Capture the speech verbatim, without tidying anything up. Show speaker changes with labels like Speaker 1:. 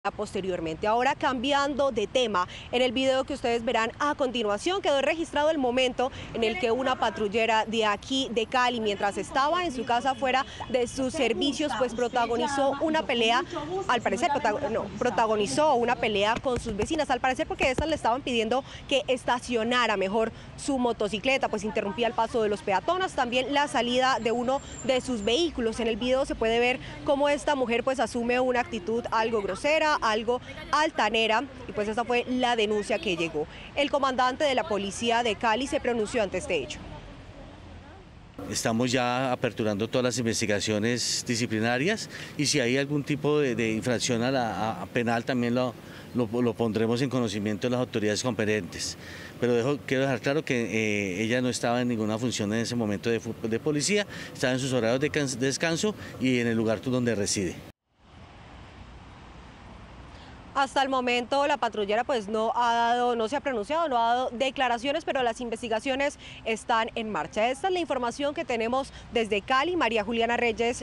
Speaker 1: posteriormente. Ahora, cambiando de tema, en el video que ustedes verán a continuación quedó registrado el momento en el que una patrullera de aquí de Cali, mientras estaba en su casa fuera de sus servicios, pues protagonizó una pelea, al parecer protagon no, protagonizó una pelea con sus vecinas, al parecer porque estas le estaban pidiendo que estacionara mejor su motocicleta, pues interrumpía el paso de los peatones, también la salida de uno de sus vehículos. En el video se puede ver cómo esta mujer pues asume una actitud algo grosera, algo altanera, y pues esta fue la denuncia que llegó. El comandante de la policía de Cali se pronunció ante este hecho.
Speaker 2: Estamos ya aperturando todas las investigaciones disciplinarias y si hay algún tipo de, de infracción a la a penal también lo, lo, lo pondremos en conocimiento de las autoridades competentes. Pero dejo, quiero dejar claro que eh, ella no estaba en ninguna función en ese momento de, de policía, estaba en sus horarios de descanso y en el lugar donde reside.
Speaker 1: Hasta el momento la patrullera pues no ha dado, no se ha pronunciado, no ha dado declaraciones, pero las investigaciones están en marcha. Esta es la información que tenemos desde Cali. María Juliana Reyes.